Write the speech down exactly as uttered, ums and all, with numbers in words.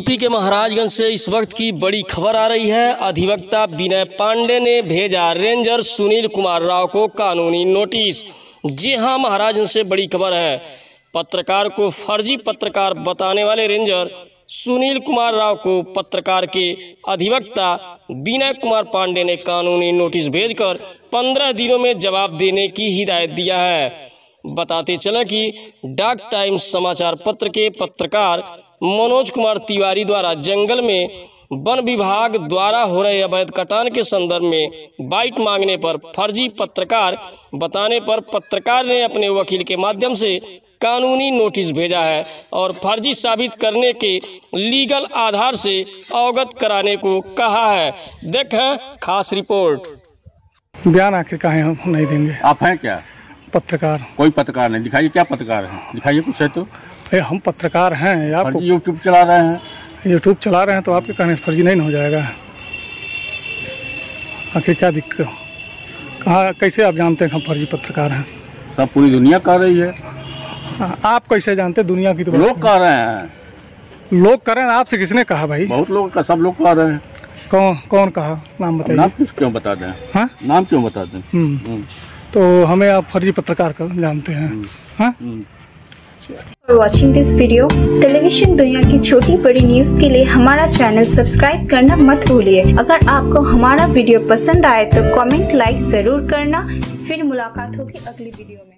UP के महाराजगंज से इस वक्त की बड़ी खबर आ रही है। अधिवक्ता विनय पांडे ने भेजा रेंजर सुनील कुमार राव को कानूनी नोटिस। जी हां, महाराजगंज से बड़ी खबर है। पत्रकार को फर्जी पत्रकार बताने वाले रेंजर सुनील कुमार राव को पत्रकार के अधिवक्ता विनय कुमार पांडे ने कानूनी नोटिस भेजकर पंद्रह दिनों में जवाब देने की हिदायत दिया है। बताते चलें कि डाक टाइम्स समाचार पत्र के पत्रकार मनोज कुमार तिवारी द्वारा जंगल में वन विभाग द्वारा हो रहे अवैध कटान के संदर्भ में बाइट मांगने पर फर्जी पत्रकार बताने पर पत्रकार ने अपने वकील के माध्यम से कानूनी नोटिस भेजा है और फर्जी साबित करने के लीगल आधार से अवगत कराने को कहा है। देखें खास रिपोर्ट। बयान आखिर काहे हम नहीं देंगे। आप हैं क्या? पत्रकार। कोई पत्रकार नहीं। दिखाइए क्या पत्रकार है, दिखाइए कुछ है तो। हम पत्रकार हैं। आप यूट्यूब चला रहे हैं। यूट्यूब चला रहे हैं तो आपके कहने से फर्जी नहीं हो जाएगा। आखिर क्या दिक्कत, कहाँ कैसे आप जानते हैं हम फर्जी पत्रकार हैं? सब पूरी दुनिया कह रही है। आप कैसे जानते? दुनिया की तो लोग कह रहे हैं। लोग कह रहे हैं, आपसे किसने कहा भाई? बहुत लोग का, सब लोग कह रहे हैं। कौन कौन कहा? नाम बताइए। नाम किस क्यों बता दें? हाँ, नाम क्यों बता दें? तो हमें आप फर्जी पत्रकार का जानते हैं। हाँ, for watching this video. Television दुनिया की छोटी बड़ी न्यूज के लिए हमारा चैनल सब्सक्राइब करना मत भूलिए। अगर आपको हमारा वीडियो पसंद आए तो कमेंट लाइक जरूर करना। फिर मुलाकात होगी अगली वीडियो में।